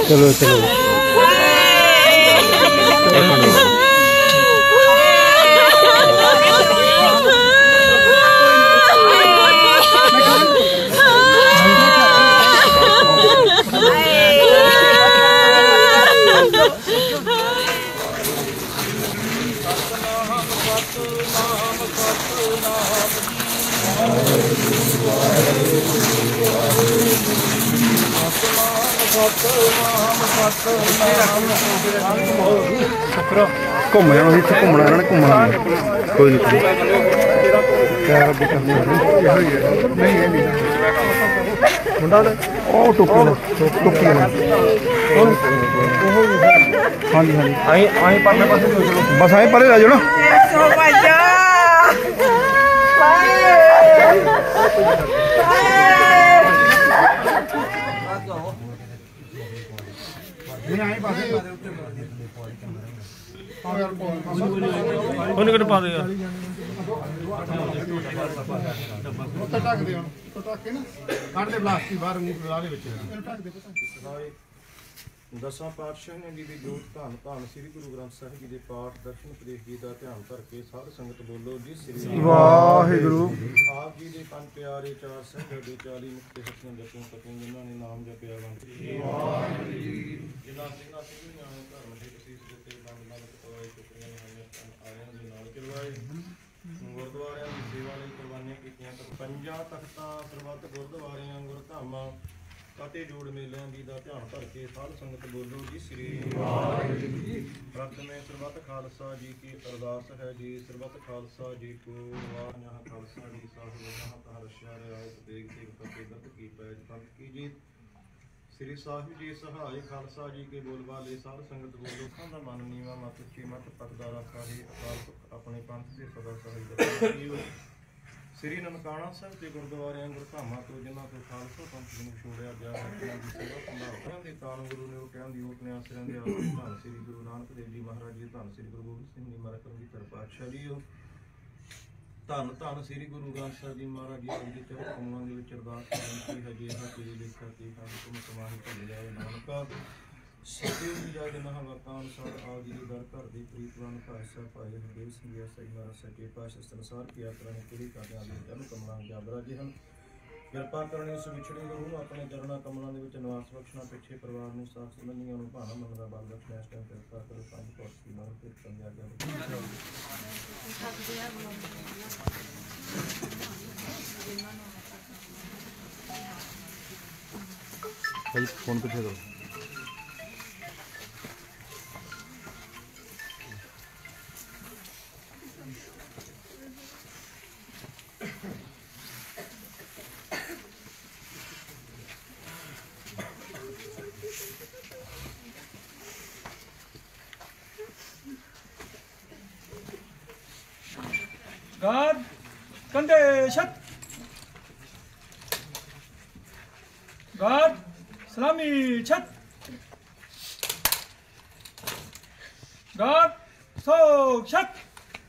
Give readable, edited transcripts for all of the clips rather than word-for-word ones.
चलो चलो घूम जाना इतने घूमना इन्होंने घूमना कोई नहीं मुंडा टुप्पी टुप्पी हाँ जी हाँ जी बस आए परे लै जाओ ना पा दे यार दसां पातशाह ने जी दी जोत धन धन श्री गुरु ग्रंथ साहिब जी के पाठ दर्शन उपदेश जी का ध्यान करके साध संगत बोलो जी श्री वाहिगुरु। आप जी के पंज प्यारे चार संगत 40 मुक्ति सत्संग जपों तपों जिन्होंने नाम जपया जिन्होंने सिंघा सिंघियां धर्म के कसीस देते बंद बंद कटवाए टुकड़ियां आरियां दे नाल करवाए गुरुद्वारियां की सेवा लई कुर्बानियां कीतियां पंजां तख्तां सरबत गुरुद्वारियां गुरधामां काटे जोड़ मेलियां जी का ध्यान करके साध संगत बोलो जी श्री प्रथम सरबत खालसा जी की अरदास है जी सरबत खालसा जी को यहाँ खालसा जी साहिब यहाँ कहा रशिया रियायत देख देख फतेह दत्त की पैज पंथ की जीत श्री साहिब जी सहाय खालसा जी के बोल वाले साध संगत बोलो खाना मन नीवा मत उच्ची मत पकदारा साहे अकाल पुरख अपने पंथ से सदा सहाय श्री ननकाना साहब के गुरुद्वारे गुरधामां तो जिन्हों को खालसा पंथ जी छोड़िया गया है सेवा संभाल के तान गुरु ने उठियां दी ओपने आसरियां दे धन श्री गुरु नानक देव जी महाराज जी धन श्री गुरु गोबिंद सिंह जी महाराज की तरफ पातशाह जी धन धन श्री गुरु ग्रंथ साहिब जी महाराज जी जी चरण कमलों के विच अरदास की है जी हर लेखा की हम तुम समाहि भुल जाए नानका सतयुग जग नह वका अनुसार आप जी दर घर की प्रीतवान भाषा भाई हरदेव सिंह जी सही महाराज सच्चे पातशाह संसार की यात्रा ने पूरी करने वाले जन कमलों जाबरा जी हैं कृपा करनी उस विछड़े गुरु अपने चरणा कमलों के निवास बख्शना पिछे परिवार में साख संबंधियों भाना मन का बल बख्शना इस टाइम कृपा करो पंज कोट की मार फिर पंजा भाई फोन पीछे दो God, कंधे छत God, सलामी छत God, सो छत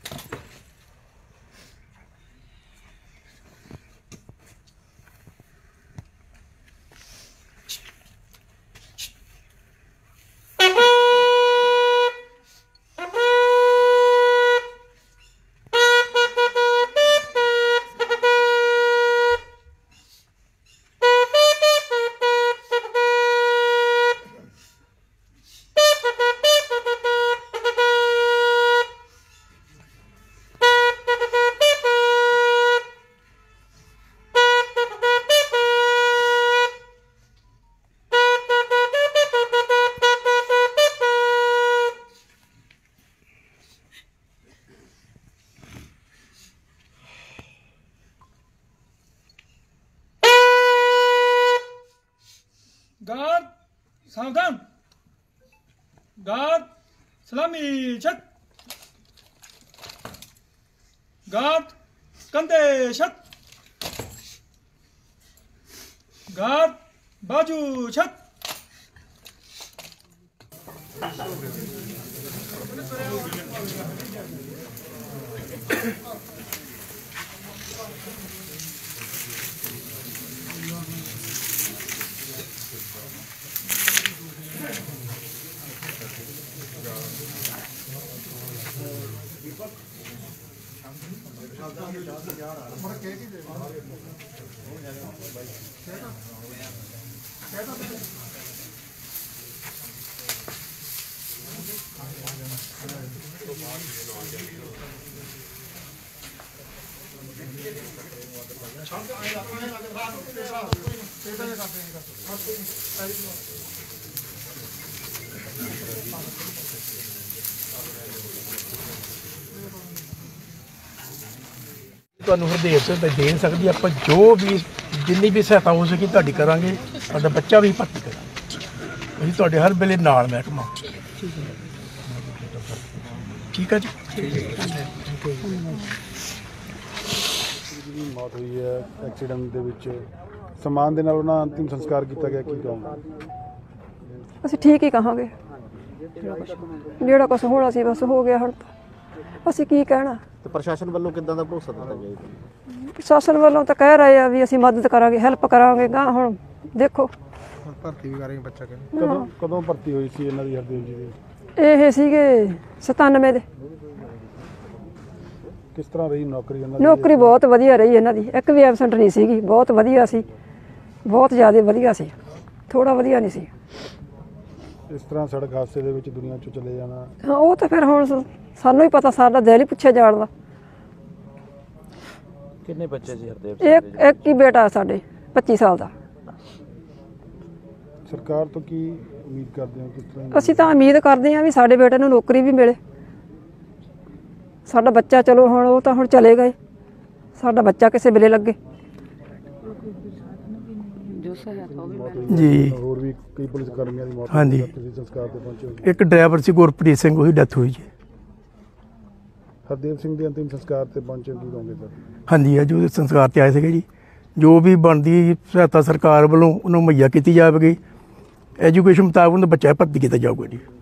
God, सावधान God, सलामी छत God, कंधे छत God, बाजू छत ਤੁਹਾਨੂੰ ਹਰਦੇਵ ਸਿੰਘ ਦੇ ਸਕਦੀ ਆਪਾਂ ਜੋ ਵੀ ਜਿੰਨੀ ਵੀ ਸਹਾਇਤਾ ਹੋ ਸਕੇ ਤੁਹਾਡੀ ਕਰਾਂਗੇ। ਸਾਡਾ ਬੱਚਾ ਵੀ ਭਰਤੀ ਕਰਾਂਗੇ। ਅਸੀਂ ਤੁਹਾਡੇ ਹਰ ਵੇਲੇ ਨਾਲ ਮਹਿਕਮਾ। ਠੀਕ ਹੈ ਜੀ। ਮੌਤ ਹੋਈ ਹੈ ਐਕਸੀਡੈਂਟ ਦੇ ਵਿੱਚ, ਸਮਾਨ ਦੇ ਨਾਲ ਉਹਨਾਂ ਅੰਤਿਮ ਸੰਸਕਾਰ ਕੀਤਾ ਗਿਆ, ਕੀ ਕਹੋਗੇ? ਅਸੀਂ ਠੀਕ ਹੀ ਕਹਾਂਗੇ। ਜਿਹੜਾ ਕੁਛ ਹੋਣਾ ਸੀ ਬਸ ਹੋ ਗਿਆ। ਹੁਣ ਅਸੀਂ ਕੀ ਕਹਿਣਾ। ਤੇ ਪ੍ਰਸ਼ਾਸਨ ਵੱਲੋਂ ਕਿੱਦਾਂ ਦਾ ਭਰੋਸਾ ਦਿੱਤਾ ਗਿਆ ਜੀ? ਪ੍ਰਸ਼ਾਸਨ ਵੱਲੋਂ ਤਾਂ ਕਹਿ ਰਹੇ ਆ ਵੀ ਅਸੀਂ ਮਦਦ ਕਰਾਂਗੇ, ਹੈਲਪ ਕਰਾਂਗੇ। ਗਾਂ ਹੁਣ ਦੇਖੋ ਭਰਤੀ ਵੀ ਕਰਾਂਗੇ ਬੱਚਾ ਕਹਿੰਦੇ। ਕਦੋਂ ਭਰਤੀ ਹੋਈ ਸੀ ਇਹਨਾਂ ਦੀ ਹਰਦੇਵ ਜੀ ਦੀ? ਇਹ ਸੀਗੇ 97 ਦੇ। ਕਿਸ ਤਰ੍ਹਾਂ ਰਹੀ ਨੌਕਰੀ ਇਹਨਾਂ ਦੀ? ਨੌਕਰੀ ਬਹੁਤ ਵਧੀਆ ਰਹੀ ਇਹਨਾਂ ਦੀ, ਇੱਕ ਵੀ ਐਬਸੈਂਟ ਨਹੀਂ ਸੀਗੀ। ਬਹੁਤ ਵਧੀਆ ਸੀ, ਬਹੁਤ ਜ਼ਿਆਦਾ ਵਧੀਆ ਸੀ, ਥੋੜਾ ਵਧੀਆ ਨਹੀਂ ਸੀ। ਇਸ ਤਰ੍ਹਾਂ ਸੜਕ ਹਾਦਸੇ ਦੇ ਵਿੱਚ ਦੁਨੀਆ 'ਚੋਂ ਚਲੇ ਜਾਣਾ, ਹਾਂ ਉਹ ਤਾਂ ਫਿਰ ਹੁਣ ਸਾਨੂੰ ਹੀ ਪਤਾ, ਸਾਡਾ ਦਿਲ ਹੀ ਪੁੱਛਿਆ ਜਾਣ ਦਾ। ਕਿੰਨੇ ਬੱਚੇ ਸੀ ਹਰਦੇਵ ਇੱਕ ਹੀ ਬੇਟਾ ਸਾਡੇ 25 ਸਾਲ ਦਾ। ਸਰਕਾਰ ਤੋਂ ਕੀ ਉਮੀਦ ਕਰਦੇ ਹੋ? ਕਿਸ ਤਰ੍ਹਾਂ ਅਸੀਂ ਤਾਂ ਉਮੀਦ ਕਰਦੇ ਹਾਂ ਵੀ ਸਾਡੇ ਬੇਟੇ ਨੂੰ ਨੌਕਰੀ ਵੀ ਮਿਲੇ। ਸਾਡਾ ਬੱਚਾ ਚਲੋ ਹੁਣ ਉਹ ਤਾਂ ਹੁਣ ਚਲੇ ਗਏ, ਸਾਡਾ ਬੱਚਾ ਕਿਸੇ ਵੇਲੇ ਲੱਗੇ। ਜੀ। ਹੋਰ ਵੀ ਕਈ ਪੁਲਿਸ ਕਰਮੀਆਂ ਦੀ ਮੌਤ ਹਾਂਜੀ। ਹੋਈ, ਤੁਸੀਂ ਸੰਸਕਾਰ ਤੇ ਪਹੁੰਚੇ ਹੋ। ਇੱਕ ਡਰਾਈਵਰ ਸੀ ਗੁਰਪ੍ਰੀਤ ਸਿੰਘ, ਉਹਦੀ ਡੈਥ ਹੋਈ ਜੀ। ਹਰਦੇਵ ਸਿੰਘ ਦੇ ਅੰਤਿਮ ਸੰਸਕਾਰ ਤੇ ਪਹੁੰਚੇ, ਕੀ ਕਹੋਗੇ ਸਰ? ਹਾਂਜੀ, ਅੱਜ ਉਹਦੇ ਸੰਸਕਾਰ ਤੇ ਆਏ ਸੀਗੇ ਜੀ। ਜੋ ਵੀ ਬਣਦੀ ਸਹਾਇਤਾ ਸਰਕਾਰ ਵੱਲੋਂ ਉਹਨੂੰ ਮੁਹੱਈਆ ਕੀਤੀ ਜਾਵੇਗੀ। ਐਜੂਕੇਸ਼ਨ ਮੁਤਾਬਕ ਉਹਦਾ ਬੱਚਾ ਭਰਤੀ ਕੀਤਾ ਜਾਊਗਾ ਜੀ।